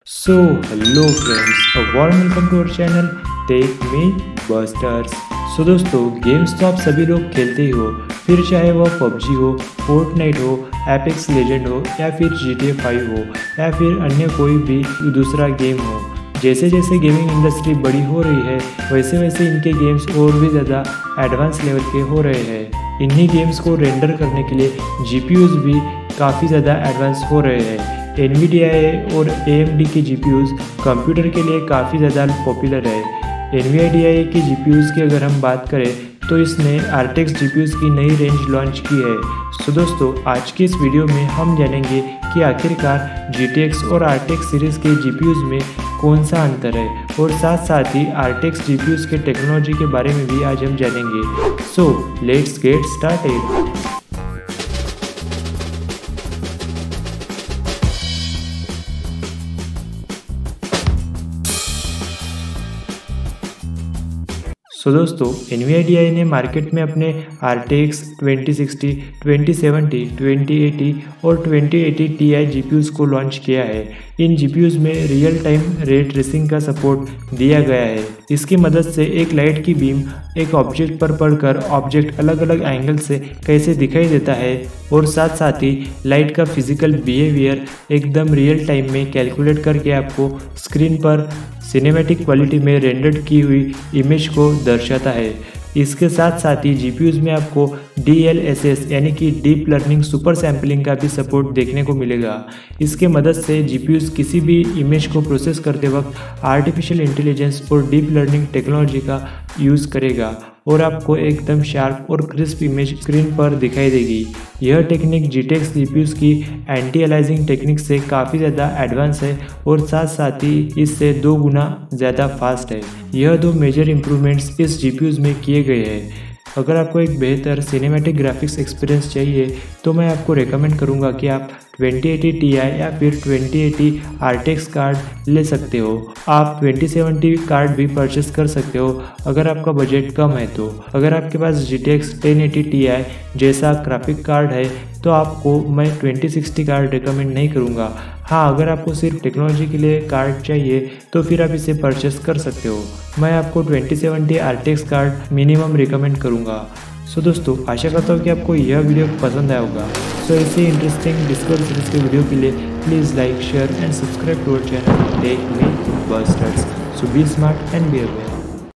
So, hello friends, a warm welcome to our channel tech me busters. So दोस्तों, games तो आप सभी लोग खेलते ही हो, फिर चाहे वह पबजी हो, फोर्टनाइट हो, एपेक्स लेजेंड हो या फिर GTA 5 हो या फिर अन्य कोई भी दूसरा गेम हो। जैसे जैसे गेमिंग इंडस्ट्री बड़ी हो रही है वैसे वैसे इनके गेम्स और भी ज़्यादा एडवांस लेवल के हो रहे हैं। इन्हीं गेम्स को रेंडर करने के लिए GPUs भी काफ़ी ज़्यादा एडवांस हो रहे हैं। Nvidia और AMD के GPUs कंप्यूटर के लिए काफ़ी ज़्यादा पॉपुलर है। Nvidia की GPUs की अगर हम बात करें तो इसने RTX GPUs की नई रेंज लॉन्च की है। सो दोस्तों, आज की इस वीडियो में हम जानेंगे कि आखिरकार GTX और RTX सीरीज़ के GPUs में कौन सा अंतर है और साथ साथ ही RTX GPUs के टेक्नोलॉजी के बारे में भी आज हम जानेंगे। So let's get started. दोस्तों, Nvidia ने मार्केट में अपने RTX 2060, 2070, 2080 और 2080 Ti GPUs को लॉन्च किया है। इन GPUs में रियल टाइम रे ट्रेसिंग का सपोर्ट दिया गया है। इसकी मदद से एक लाइट की बीम एक ऑब्जेक्ट पर पड़कर ऑब्जेक्ट अलग अलग एंगल से कैसे दिखाई देता है और साथ साथ ही लाइट का फिजिकल बिहेवियर एकदम रियल टाइम में कैलकुलेट करके आपको स्क्रीन पर सिनेमैटिक क्वालिटी में रेंडर्ड की हुई इमेज को दर्शाता है। इसके साथ साथ ही GPUs में आपको DLSS यानी कि डीप लर्निंग सुपर सैम्पलिंग का भी सपोर्ट देखने को मिलेगा। इसके मदद से GPUs किसी भी इमेज को प्रोसेस करते वक्त आर्टिफिशियल इंटेलिजेंस और डीप लर्निंग टेक्नोलॉजी का यूज़ करेगा और आपको एकदम शार्प और क्रिस्प इमेज स्क्रीन पर दिखाई देगी। यह टेक्निक GTX GPUs की एंटी अलाइजिंग टेक्निक से काफ़ी ज़्यादा एडवांस है और साथ साथ ही इससे 2 गुना ज़्यादा फास्ट है। यह 2 मेजर इम्प्रूवमेंट्स इस GPUs में किए गए हैं। अगर आपको एक बेहतर सिनेमैटिक ग्राफिक्स एक्सपीरियंस चाहिए तो मैं आपको रेकमेंड करूंगा कि आप 2080 Ti या फिर 2080 RTX कार्ड ले सकते हो। आप 2070 कार्ड भी परचेस कर सकते हो अगर आपका बजट कम है तो। अगर आपके पास GTX 1080 Ti जैसा ग्राफिक कार्ड है तो आपको मैं 2060 कार्ड रिकमेंड नहीं करूँगा। हाँ, अगर आपको सिर्फ टेक्नोलॉजी के लिए कार्ड चाहिए तो फिर आप इसे परचेस कर सकते हो। मैं आपको 2070 RTX कार्ड मिनिमम रिकमेंड करूँगा। सो दोस्तों, आशा करता हूँ कि आपको यह वीडियो पसंद आया होगा। सो ऐसे इंटरेस्टिंग डिस्कवर सीरीज के वीडियो के लिए please like, share and subscribe to our channel tech me busters. So be smart and be aware.